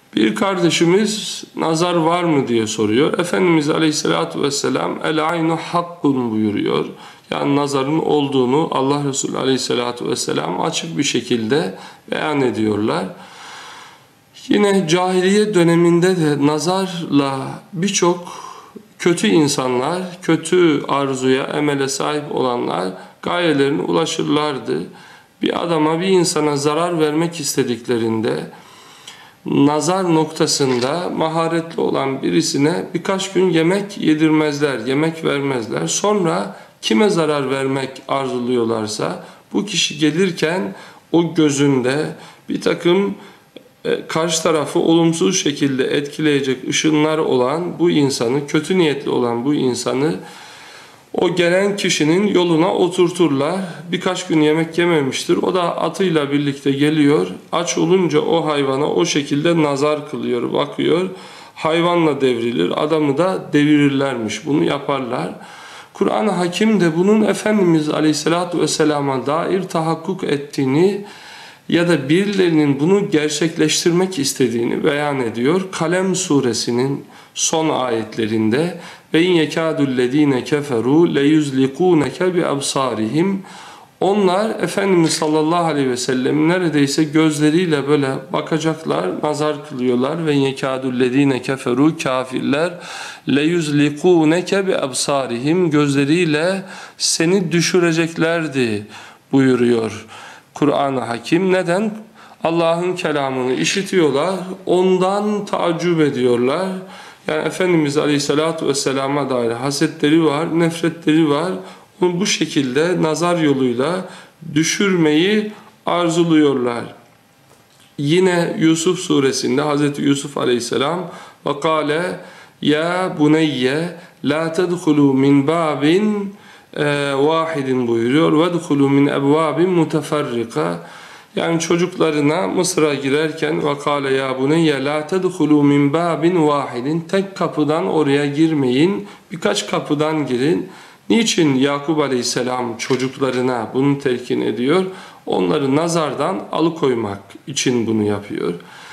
Bir kardeşimiz nazar var mı diye soruyor. Efendimiz Aleyhisselatü Vesselam el aynu hakkun buyuruyor. Yani nazarın olduğunu Allah Resulü Aleyhisselatü Vesselam açık bir şekilde beyan ediyorlar. Yine cahiliye döneminde de nazarla birçok kötü insanlar, kötü arzuya, emele sahip olanlar gayelerine ulaşırlardı. Bir adama, bir insana zarar vermek istediklerinde nazar noktasında maharetli olan birisine birkaç gün yemek yedirmezler, yemek vermezler. Sonra kime zarar vermek arzuluyorlarsa bu kişi gelirken o gözünde bir takım karşı tarafı olumsuz şekilde etkileyecek ışınlar olan bu insanı, kötü niyetli olan bu insanı o gelen kişinin yoluna oturturlar. Birkaç gün yemek yememiştir. O da atıyla birlikte geliyor. Aç olunca o hayvana o şekilde nazar kılıyor, bakıyor. Hayvanla devrilir. Adamı da devirirlermiş. Bunu yaparlar. Kur'an-ı Hakim de bunun Efendimiz Aleyhisselatü Vesselam'a dair tahakkuk ettiğini ya da birilerinin bunu gerçekleştirmek istediğini beyan ediyor. Kalem suresinin son ayetlerinde ve in yekâdullezîne keferû leyuzlikûneke bi absârihim. Onlar Efendimiz sallallahu aleyhi ve sellem neredeyse gözleriyle böyle bakacaklar, nazar kılıyorlar ve yekâdullezîne keferû, kafirler leyuzlikûneke bi absârihim, gözleriyle seni düşüreceklerdi buyuruyor Kur'an-ı Hakim. Neden? Allah'ın kelamını işitiyorlar, ondan taaccüp ediyorlar. Yani Efendimiz Aleyhisselatü Vesselam'a dair hasetleri var, nefretleri var. Onu bu şekilde nazar yoluyla düşürmeyi arzuluyorlar. Yine Yusuf suresinde Hazreti Yusuf Aleyhisselam وَقَالَ ya buneyye la tedhulu min babin vahidin buyuruyor. وَدْخُلُوا مِنْ اَبْوَابٍ مُتَفَرِّقَ. Yani çocuklarına Mısır'a girerken وَقَالَ ya بُنَيَّ لَا تَدْخُلُوا مِنْ بَابٍ وَاحِدٍ. Tek kapıdan oraya girmeyin, birkaç kapıdan girin. Niçin Yakup Aleyhisselam çocuklarına bunu telkin ediyor? Onları nazardan alıkoymak için bunu yapıyor.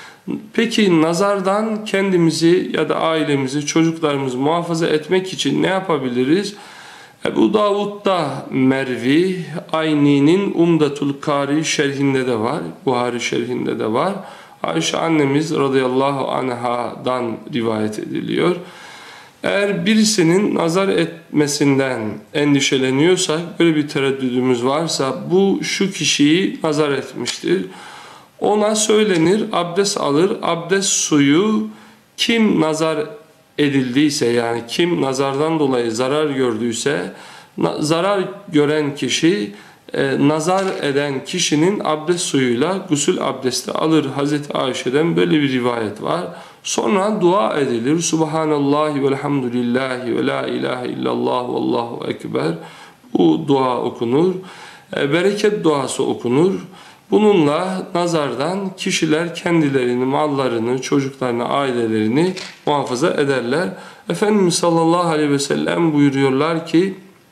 Peki nazardan kendimizi ya da ailemizi, çocuklarımızı muhafaza etmek için ne yapabiliriz? Ebu Davud'da Mervi, Ayni'nin Umdatul Kari şerhinde de var, Buhari şerhinde de var. Ayşe annemiz radıyallahu anhadan rivayet ediliyor. Eğer birisinin nazar etmesinden endişeleniyorsak, böyle bir tereddüdümüz varsa, bu şu kişiyi nazar etmiştir. Ona söylenir, abdest alır, abdest suyu kim nazar edildiyse, yani kim nazardan dolayı zarar gördüyse, zarar gören kişi nazar eden kişinin abdest suyuyla gusül abdesti alır. Hazreti Ayşe'den böyle bir rivayet var. Sonra dua edilir. Subhanallahi velhamdülillahi ve la ilahe illallah vallahu ekber. Bu dua okunur. Bereket duası okunur. Bununla nazardan kişiler kendilerini, mallarını, çocuklarını, ailelerini muhafaza ederler. Efendimiz sallallahu aleyhi ve sellem buyuruyorlar ki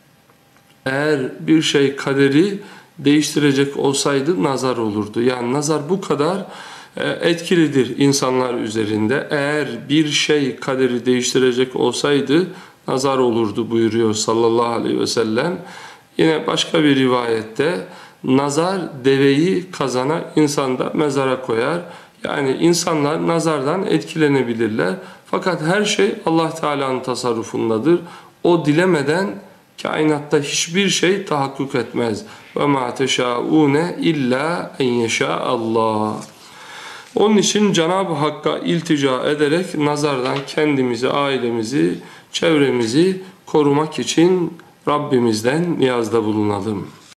eğer bir şey kaderi değiştirecek olsaydı nazar olurdu. Yani nazar bu kadar etkilidir insanlar üzerinde. Eğer bir şey kaderi değiştirecek olsaydı nazar olurdu buyuruyor sallallahu aleyhi ve sellem. Yine başka bir rivayette nazar deveyi kazana, insan da mezara koyar. Yani insanlar nazardan etkilenebilirler. Fakat her şey Allah Teala'nın tasarrufundadır. O dilemeden kainatta hiçbir şey tahakkuk etmez. Ve ma teşaune illa en yeşâ Allah. Onun için Cenab-ı Hakk'a iltica ederek nazardan kendimizi, ailemizi, çevremizi korumak için Rabbimizden niyazda bulunalım.